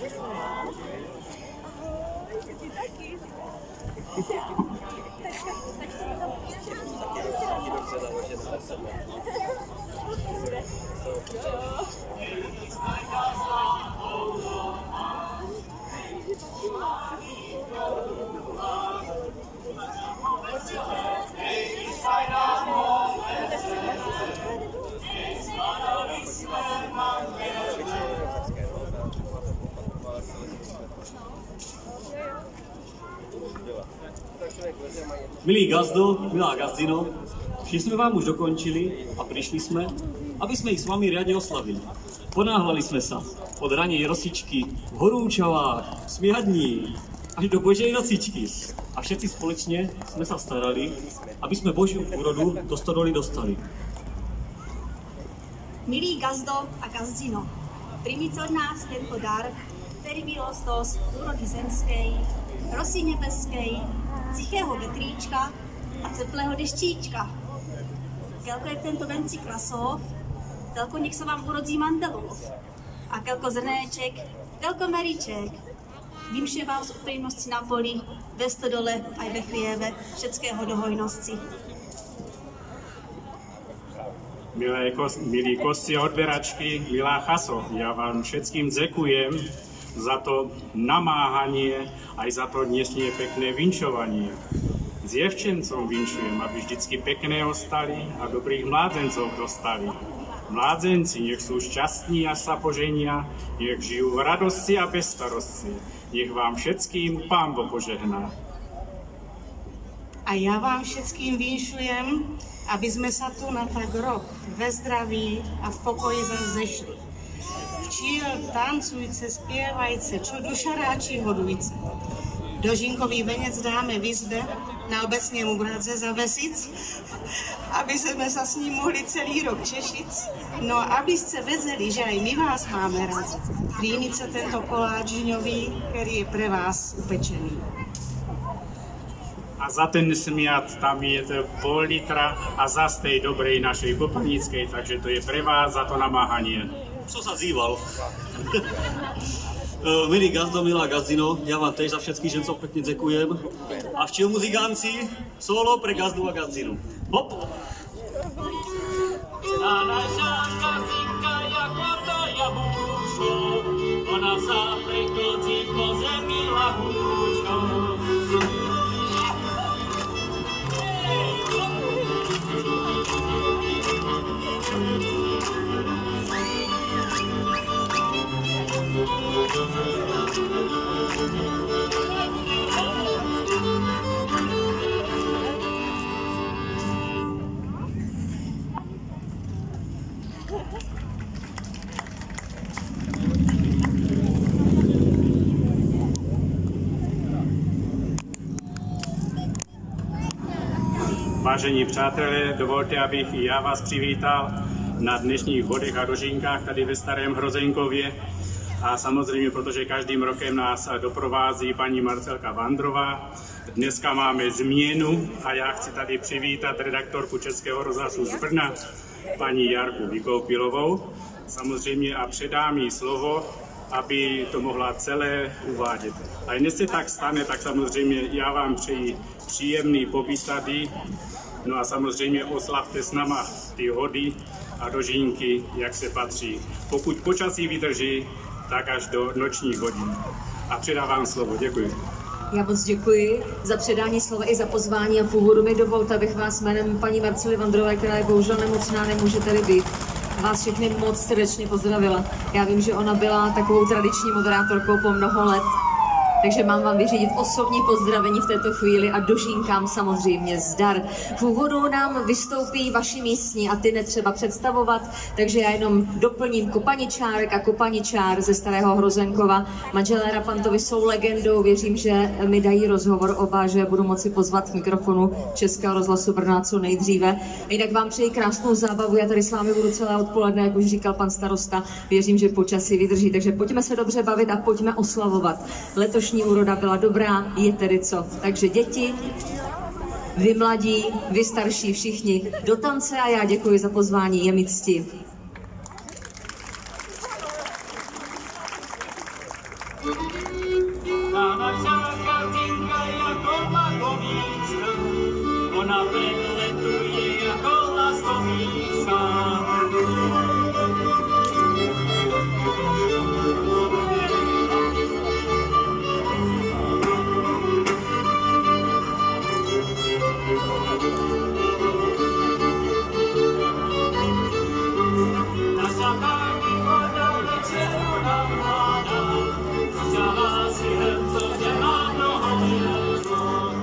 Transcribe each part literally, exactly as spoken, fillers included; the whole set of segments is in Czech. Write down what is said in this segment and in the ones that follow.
Milý gazdo, milá gazdino, všichni jsme vám už dokončili a přišli jsme, aby jsme jich s vámi riadne oslavili. Ponáhľali jsme se od ranej rosičky v horúčavách, smiadní, až do Božej nocičky. A všetci společně jsme se starali, aby jsme Božiu úrodu do stodoly dostali. Milý gazdo a gazdino, príjmite od nás tento dar, ktorý milosť z úrody zemskej, rosy nebeskej, tichého vetríčka a teplého deštíčka. Kelko je tento venci krasov, telko nech sa vám urodí mandelov. A kelko zrnéček, telko meríček. Vymše vám z upřímnosti na poli, ve stodole aj ve chlieve, všetkého do hojnosti. Milé, milí kosci a odberačky, milá chaso, ja vám všetkým děkujem za to namáhanie, aj za to dnešné pekné vinčovanie. S děvčencom vinčujem, aby vždycky pekné ostali a dobrých mládencov dostali. Mládenci nech sú šťastní a sa poženia, nech žijú v radosti a bez starosti. Nech vám všetkým Pán Boh požehná. A já vám všetkým vinšujem, aby jsme sa tu na tak rok ve zdraví a v pokoji zešli. Včíl tancujce, zpěvajce, čo duša ráči hodujce. Dožinkový venec dáme v izbe na obecnému bradze zavesic, aby jsme sa s ním mohli celý rok češit. No abyste vedeli, že aj my vás máme rádi. Príjmite tento koláč žňový, který je pre vás upečený. A za ten smiat tam je to pol litra a za z tej dobrej našej popanickej, takže to je pre vás za to namáhanie. Co sa zýval? Milí gazdo, milá gazdino, ja vám tež za všetkých žencov pekne děkujem. A včil muzikánci, solo pre gazdu a gazdinu. Hop! Ta naša gazdinka jako to jablúčko, ona sa preklotí po zemi lahúčko. Vážení přátelé, dovolte, abych i já vás přivítal na dnešních bodech a dožinkách tady ve Starém Hrozenkově. A samozřejmě, protože každým rokem nás doprovází paní Marcelka Vandrová. Dneska máme změnu a já chci tady přivítat redaktorku Českého rozhlasu z Brna, paní Jarku Vykoupilovou. Samozřejmě a předám jí slovo, aby to mohla celé uvádět. A jen se tak stane, tak samozřejmě já vám přeji příjemný pobyt tady. No a samozřejmě oslavte s náma ty hody a dožínky, jak se patří. Pokud počasí vydrží, tak až do nočních hodin. A předávám slovo. Děkuji. Já moc děkuji za předání slova i za pozvání a v úvodu mi dovolte, abych vás jménem paní Marcely Vandrové, která je bohužel nemocná, nemůže tady být, vás všechny moc srdečně pozdravila. Já vím, že ona byla takovou tradiční moderátorkou po mnoho let, takže mám vám vyřídit osobní pozdravení v této chvíli a dožínkám samozřejmě zdar. V úvodu nám vystoupí vaši místní a ty netřeba představovat, takže já jenom doplním Kopaničárek a Kopaničár ze Starého Hrozenkova. Manželé Rapantovi jsou legendou, věřím, že mi dají rozhovor oba, že budu moci pozvat k mikrofonu Českého rozhlasu Brna co nejdříve. Jinak vám přeji krásnou zábavu, já tady s vámi budu celé odpoledne, jak už říkal pan starosta, věřím, že počasí vydrží, takže pojďme se dobře bavit a pojďme oslavovat. Letošní úroda byla dobrá, je tedy co. Takže děti, vy mladí, vy starší, všichni do tance a já děkuji za pozvání, je mi cti. naša Katinka jako makovíčka, ona letuje jako lastovíčka. Naša Katinka do večeru nám mláda, začala si hrnco, že má mnoho milců.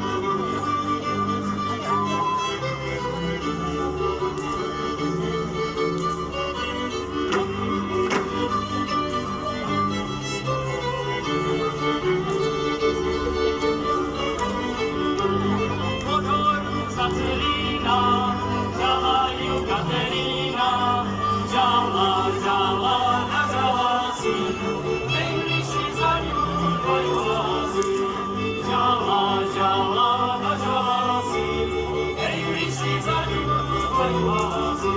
Pod horu za Celína, žala ju Katerína, žala, žala, nažala si, nejbližší za ňu tvoj hlasy. Žala, žala, nažala si, nejbližší za ňu tvoj hlasy.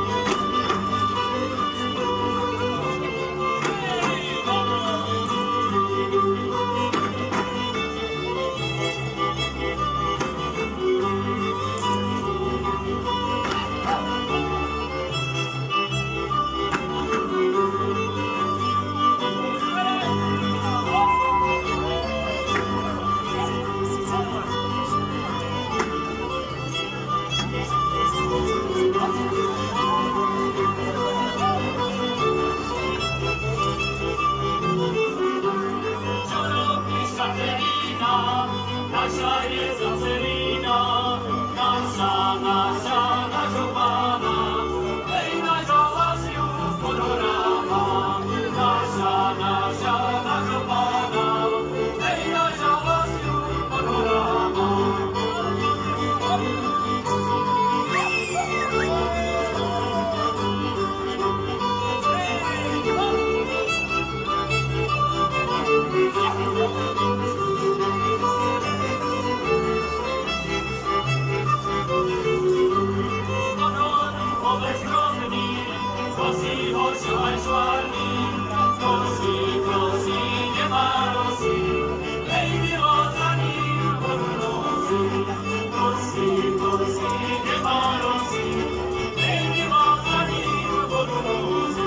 Naša je za Celína, naša, naša, našo pána, hej, naša lasiu pod horama. Naša, naša, našo pána, hej, naša lasiu pod horama. Prosí, hošaj švárný, prosí, prosí, nemá rosy, hej, bylo za ním vodu nosí. Prosí, prosí, nemá rosy, hej, bylo za ním vodu nosí.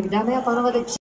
Tak dámy a pánové, teď